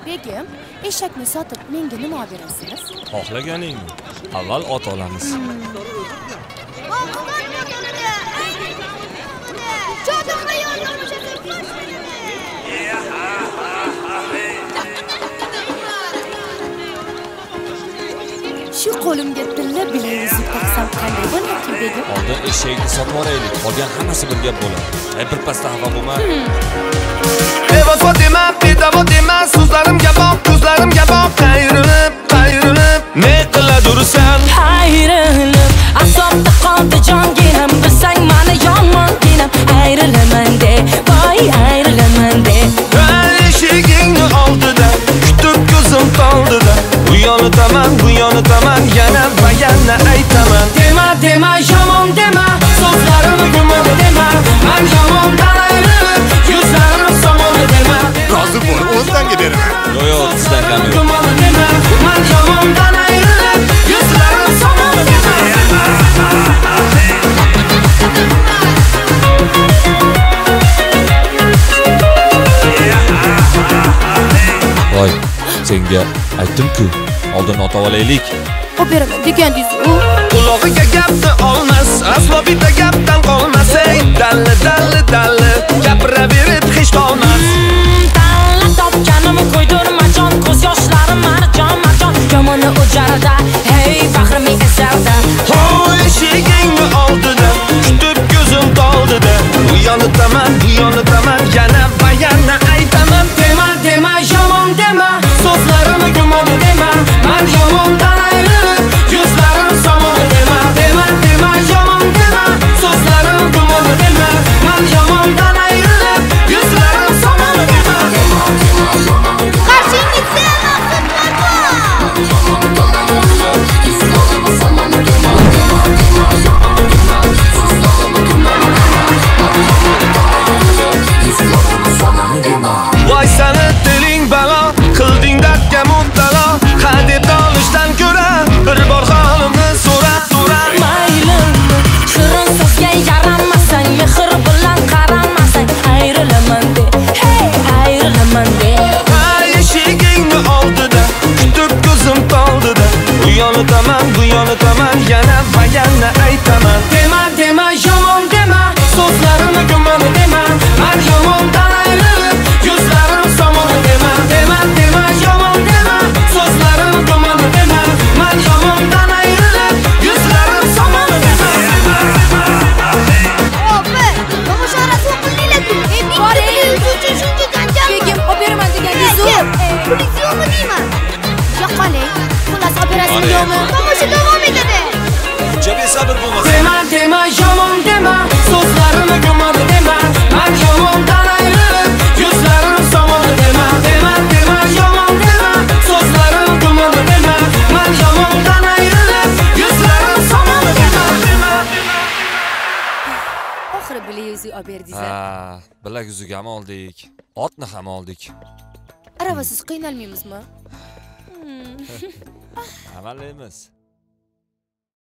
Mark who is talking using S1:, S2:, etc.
S1: Begim, eshakni sotib menga nima olib berasiz?
S2: Xohlaganingni. Avval ot olamiz.
S1: Shu qo'limga tilla bilingizni taqsam qanday bo'larki, Begim?
S2: Oldin eshakni sotib olaylik. Qolgan hammasi bir gap bo'ladi. Birpasda xafa bo'lma.
S3: Bevafo dema, bedavo dema, so'zlarimga boq, ko'zlarimga boq. Qayrilib, ne qilaversan?
S4: Ayrilib, asabda qoldi jonginam, bilsang meni yomonginam. Ayrilaman de, voy ayrilaman de.
S3: Eshigingni oldida, kutib ko'zim toldida. Bu yonitaman, yana va yana aytaman.
S4: Dema, yomon dema, so'zlarimni gumon dema. Men yomondan ayrilib, yuzlarim somon dema.
S5: Rozi bo'l, o'zlanga beraman.
S2: Yo'q, sizdan kam yo'q.
S4: Gumon dema, men yomondan ayrilib, yuzlarim somon dema.
S2: Voy, senga aytdim-ku, oldin ot olaylik.
S1: Olib beraman degandingiz-ku.
S3: Qulog'iga gapni olmas, aslo bitta gapdan qolmas. Ey, dalli, gapiraverib hech qolmas.
S4: Tanla topganimni qo'ydirma jon, ko'z yoshlarim marjon. Yomoni o'jarda, hey, faxrim esarda.
S3: Hoy, eshigingni oldida, kutib ko'zim toldida. Bu yonitaman, yana va yana aytaman.
S4: Dema, yomon dema, so'zlarimni gumon dema. Men yomondan ayrilib, yuzlarim somon dema. Dema, yomon dema, so'zlarimni gumon dema. Men yomondan ayrilib, yuzlarim somon dema.
S1: Qarshingizda
S3: Voy seni diling balo, qilding dardga mubtalo. Hadeb olishdan ko'ra, bir bor holimni so'ra.
S4: Maylimi, shirin so'zga yaramasang, mehr bilan qaramasang, ayrilaman de, hey, ayrilaman de.
S3: Ay, eshigingni oldida, kutib ko'zim toldida. Bu yonitaman, yana va yana aytaman.
S4: Dema, yomon dema, so'zlarimni gumon dema. Men yomondan ayrilib, yuzlarim somon dema. Dema, yomon dema, so'zlarimni gumon dema. Men yomondan ayrilib, yuzlarim somon dema.
S1: Opa, tomoshorasi o'qildinglar-ku. Boring, uchun shuncha janjal. Begim, olib beraman degandingiz-ku. Pulingiz yo'qmi deyman? Yo'q qoling. Xullas, operatsiya yo'qmi? Tomosha davom etadi.
S2: Uncha besabr bo'lmasa.
S4: Dema, yomon dema, so'zlarimni gumon dema. Men yomondan ayrilib, yuzlarim somon dema. Dema, yomon dema, so'zlarimni gumon dema. Men yomondan ayrilib, yuzlarim somon dema.
S1: Oxiri bilingizni olib berdingizlar.
S2: Bilak uziga ham oldik. Otni ham oldik.
S1: Aravasiz qiynalmaymizmi?
S2: Amallaymiz.